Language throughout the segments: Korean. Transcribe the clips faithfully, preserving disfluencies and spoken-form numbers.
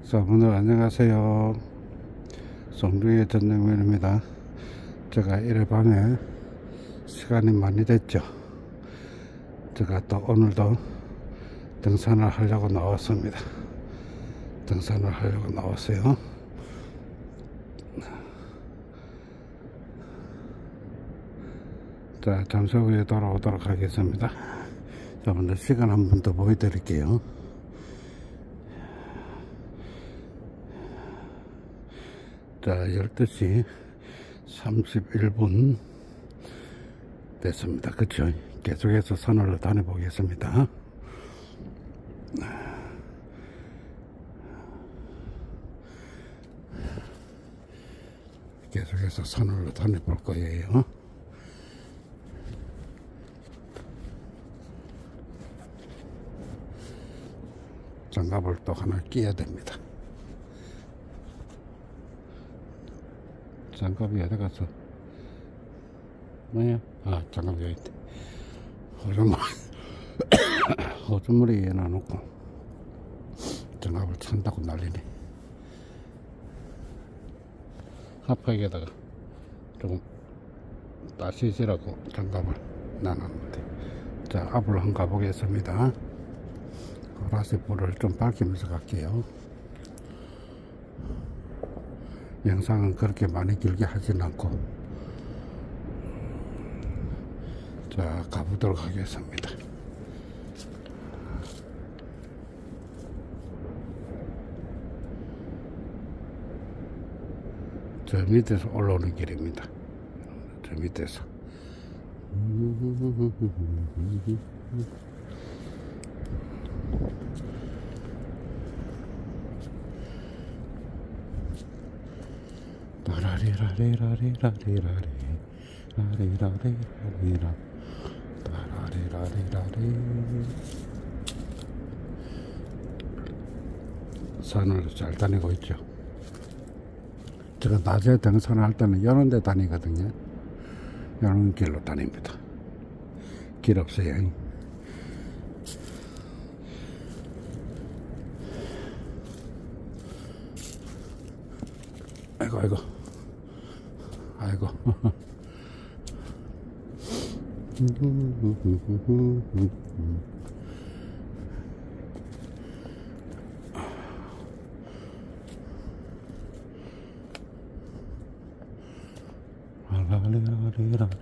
여러분들 안녕하세요. 송중의 전영민입니다. 제가 이래 밤에 시간이 많이 됐죠. 제가 또 오늘도 등산을 하려고 나왔습니다. 등산을 하려고 나왔어요. 자, 잠시 후에 돌아오도록 하겠습니다. 여러분들 시간 한 번 더 보여드릴게요. 자, 열두 시 삼십일 분 됐습니다. 그쵸? 계속해서 산을 다녀보겠습니다. 계속해서 산을 다녀볼 거예요. 장갑을 또 하나 끼야 됩니다. 장갑이 어디 갔어? 뭐야? 아, 장갑이 여기 있다. 호주머니, 호주머니에 놔놓고 장갑을 찬다고 난리네. 하프에다가 조금 따시시라고 장갑을 놔놨는데. 자, 앞으로 한번 가보겠습니다. 보라색 불을 좀 밝히면서 갈게요. 영상은 그렇게 많이 길게 하진 않고. 자, 가보도록 하겠습니다. 저 밑에서 올라오는 길입니다. 저 밑에서. 라리라리라리라리라리 라리라리라리라 라리라리라리. 산을 잘 다니고 있죠. 제가 낮에 등산을 할 때는 이런 데 다니거든요. 이런 길로 다닙니다. 길 없어요. 아이고 아이고 아이고. 라리라리라리.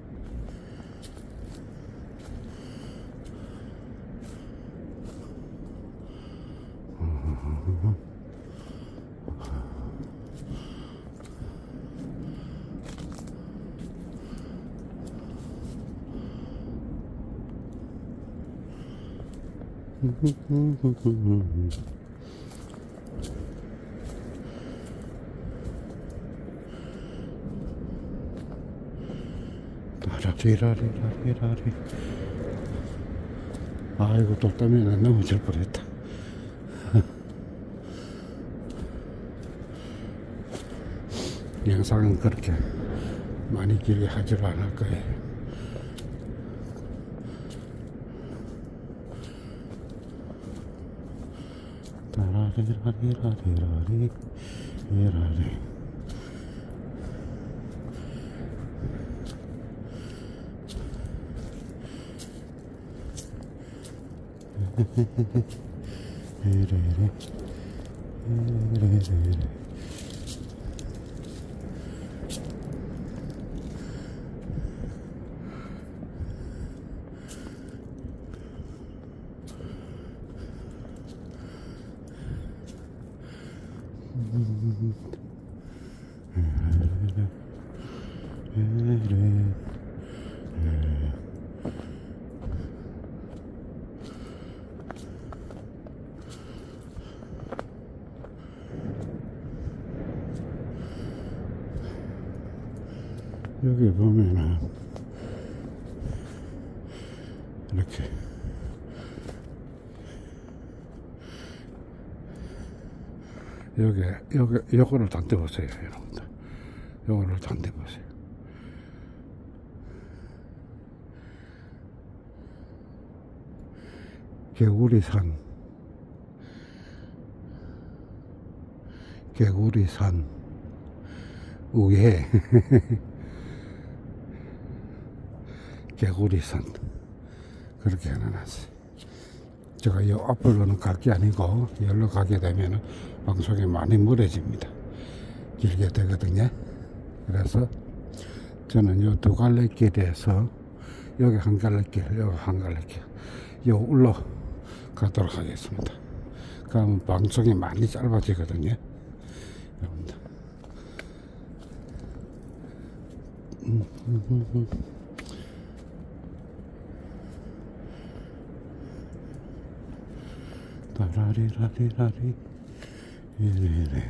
라리라리라리라리. 아이고, 또 때문에 넘어질 뻔했다. 영상은 그렇게 많이 길게 하질 않을 거예요. 라리라리라리라리 라리. 에레레 에레레레. 여기 보면은 이렇게 여기 여기 요거를 단대 보세요, 여러분들. 요거를 단대 보세요. 개구리산 개구리산 우회 개구리산 그렇게 해놨어요. 제가 이 앞으로는 갈 게 아니고 여기로 가게 되면 방송이 많이 멀어집니다. 길게 되거든요. 그래서 저는 이 두 갈래 길에서 여기 한 갈래 길, 여기 한 갈래 길, 요 울로 가도록 하겠습니다. 그러면 방송이 많이 짧아지거든요. 여러분들. 음, 음, 음, 음. 라리라리라리 이래이래.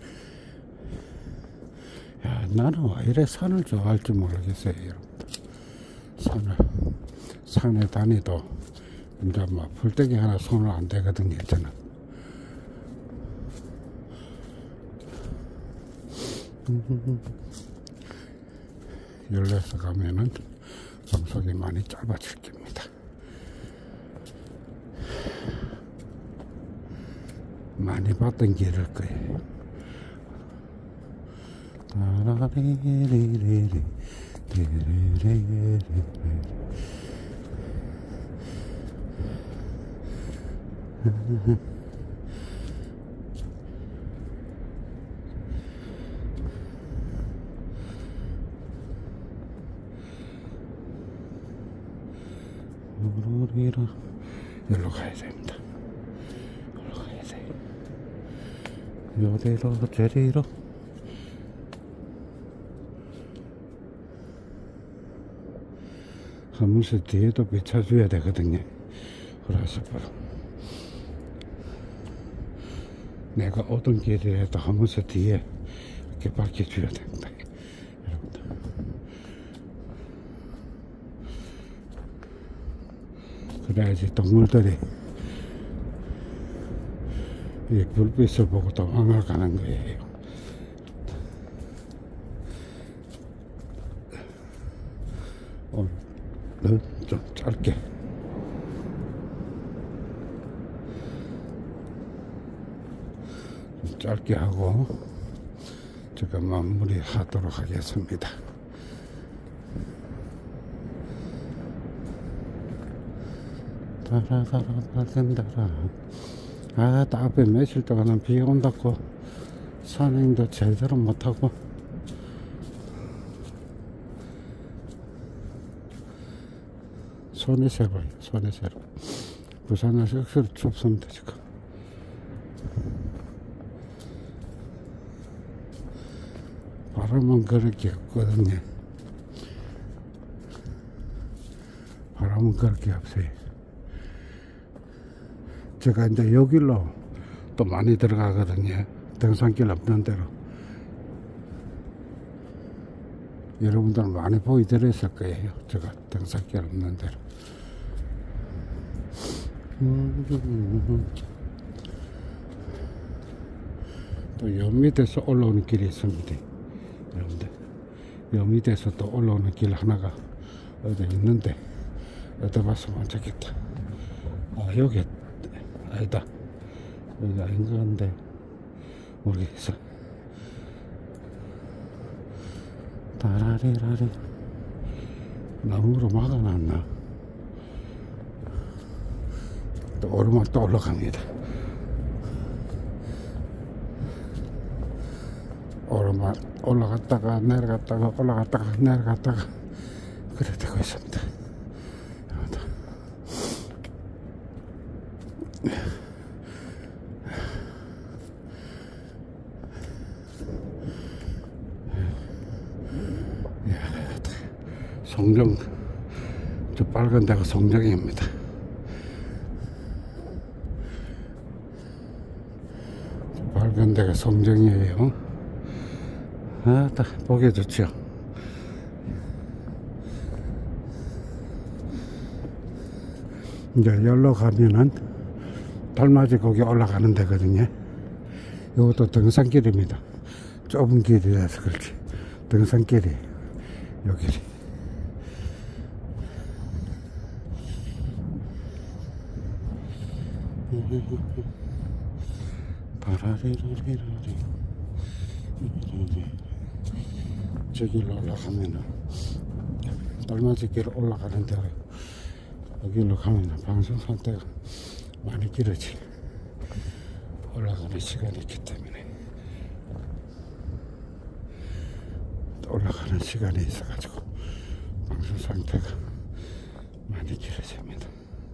야, 나는 왜 이래 산을 좋아할지 모르겠어요, 여러분들. 산을 산에 다니도 이제 뭐 풀떼기 하나 손을 안 대거든요, 저는. 열려서 가면은 방송이 많이 짧아질 겁니다. 많이 봤던 길일 거예요. 따라리리리리 리리리리리 우르리라 여기로 가야 됩니다. 여기로 가야 돼. 요리로 저리로 하면서 뒤에도 비춰줘야 되거든요. 그래서 바로 내가 오던 길이라도 하면서 뒤에 이렇게 밝혀줘야 됩니다. 여러분들. 그래야지 동물들이 이 불빛을 보고 도망을 가는 거예요. 오늘 좀 짧게 좀 짧게 하고 제가 마무리 하도록 하겠습니다. 따라따라따라따라. 아, 앞에 며칠 동안은 비 온다고 산행도 제대로 못하고 손이 세버려, 손이 세버. 부산은 쓱쓱 춥습니다, 지금. 바람은 그렇게 없거든요. 바람은 그렇게 없어요. 제가 이제 여기로 또 많이 들어가거든요. 등산길 없는 데로. 여러분들 많이 보여드렸을 거예요. 제가 등산길 없는 데로. 또 요 밑에서 올라오는 길이 있습니다. 여러분들. 요 밑에서 또 올라오는 길 하나가 어디 있는데, 어디 봤으면 좋겠다. 아, 여기 아니다. 여기 아닌 것 같은데 모르겠어. 따라리라리. 나무로 막아놨나? 또 오르막 또 올라갑니다. 오르막 올라갔다가 내려갔다가 올라갔다가 내려갔다가 그래 되고 있습니다. 송정, 저 빨간 데가 송정입니다. 빨간 데가 송정이에요. 아, 딱 보기 좋죠. 이제 여기로 가면은 달맞이 거기 올라가는 데거든요. 이것도 등산길입니다. 좁은 길이라서 그렇지. 등산길이 여기. 바라리라리라리. 저 길로 올라가면은 달맞이 길 올라가는 대로 여기로 가면은 방송 상태가 많이 길어지 올라가는 시간이 있기 때문에 올라가는 시간이 있어가지고 방송 상태가 많이 길어집니다.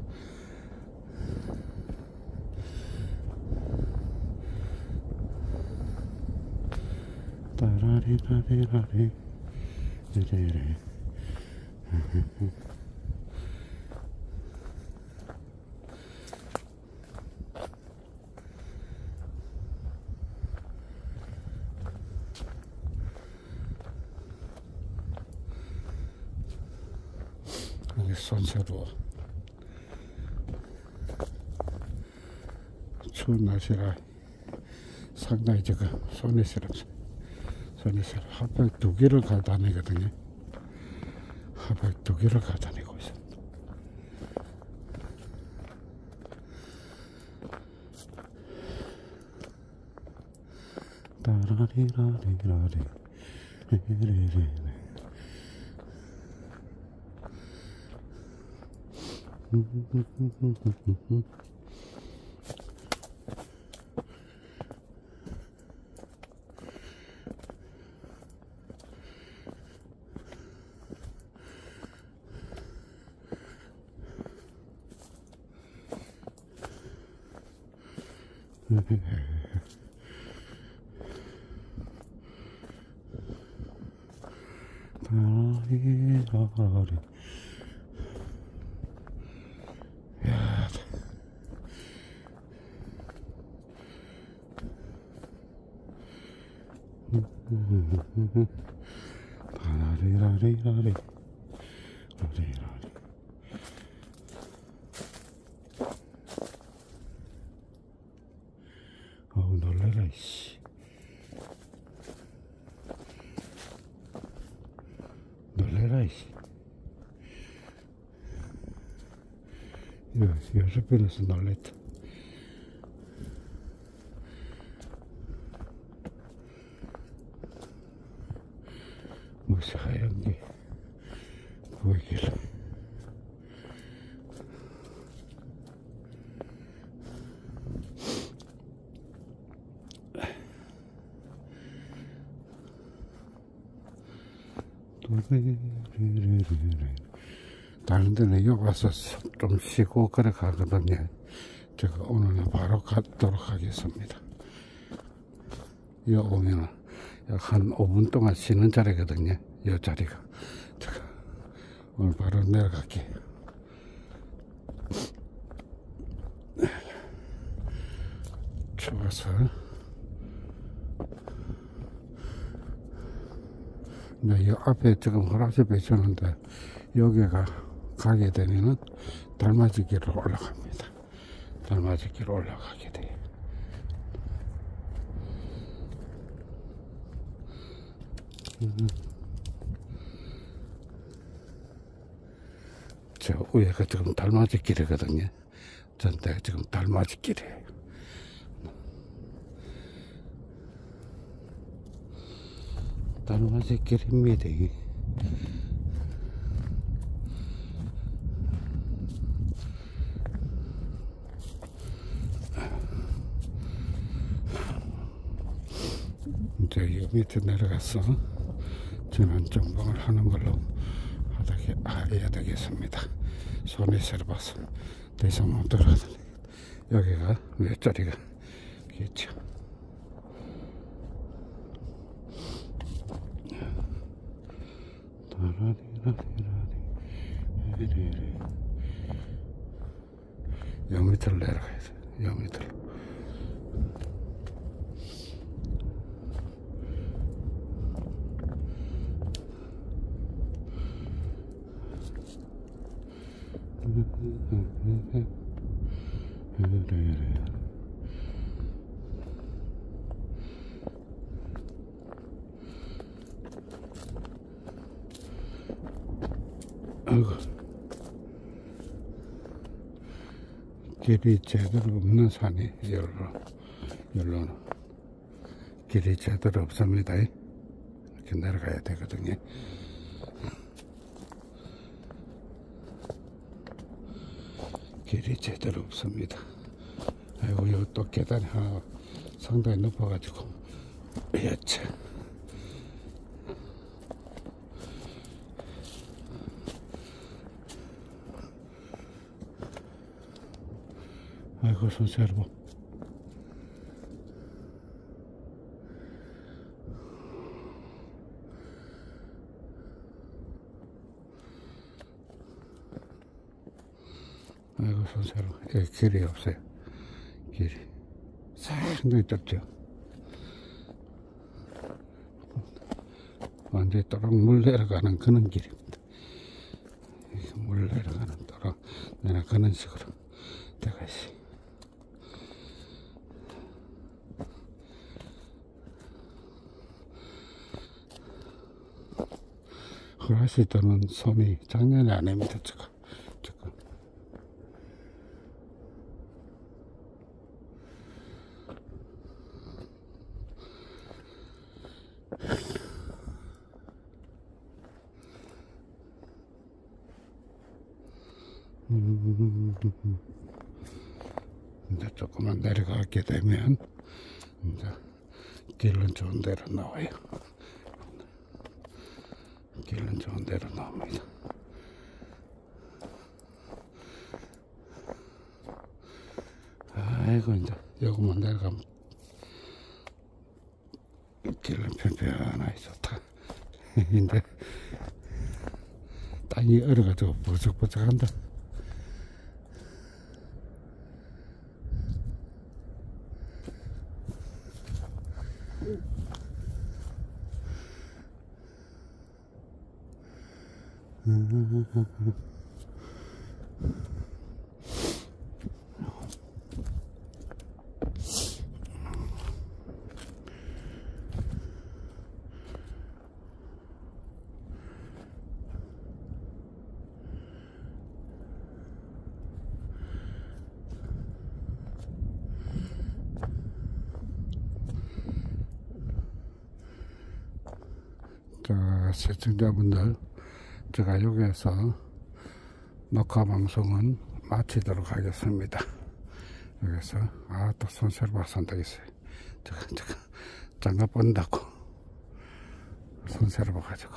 따라리라리라리 리리리 여기 손새로 추운 날씨라 상당히 저거 손이 시렵습니다. 손이 시렵 하백 두 개를 가다니거든요. 하백 두 개를 가다니고 있습니다. 따라리라리라리 리리리 따라리라리 야, 따라리라리라리 라리라리 어우 놀래라 이씨 놀래라 이씨 여섯 번에서 놀랬다. 무슨 하얀 게 보이길래 다른 데는 여기 와서 좀 쉬고 그래 가거든요. 제가 오늘은 바로 가도록 하겠습니다. 여기 오면은 한 오 분 동안 쉬는 자리거든요. 이 자리가. 제가 오늘 바로 내려갈게요. 추워서 이 앞에 지금 허락지 배치하는데 여기가 가게 되면은 달맞이 길로 올라갑니다. 달맞이 길로 올라가게 돼요. 음. 저 위에가 지금 달맞이 길이거든요. 전대가 지금 달맞이 길이에요. 달맞이 길입니다. 이제 여 밑에 내려가서 전원 정방을 하는 걸로 해야 되겠습니다. 손이 세려봐서 더 이상 못 들어가더니 여기가 윗자리가 있죠. 여 밑으로 내려가야 돼. 여 밑으로. 아이고, 길이 제대로 없는 산이 열로, 열로는 길이 제대로 없습니다. 이렇게 내려가야 되거든요. 길이 제대로 없습니다. 아이고, 여기 또 계단이 하나 상당히 높아가지고, 여차. 아이고, 손 여러분. 아이고, 손 여러분. 여기 길이 없어요. 길이. 상당히 좁죠. 완전히 또락 물 내려가는 그런 길입니다. 물 내려가는 또락 내려가는 식으로 되가 있어요. 할 수 있다는 솜이 장난이 아닙니다. 지금 지금 음, 이제 조금만 내려가게 되면 이제 길은 좋은 데로 나와요. 길은 좋은 데로 나옵니다. 아이고, 이제 요것만 내려가면 길은 편편하게 좋다. 이제 땅이 얼어가지고 버석버석한다. 자, 시청자분들, 제가 여기에서 녹화 방송은 마치도록 하겠습니다. 여기서 아또 손세로 봐서 안 되겠어요. 제가 제가 장갑 본다고 손세로 봐가지고.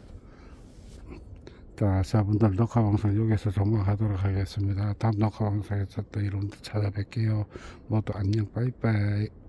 자, 자분들 녹화 방송 여기서 종료하도록 하겠습니다. 다음 녹화 방송에서 또 여러분들 찾아뵐게요. 모두 안녕, 빠이빠이.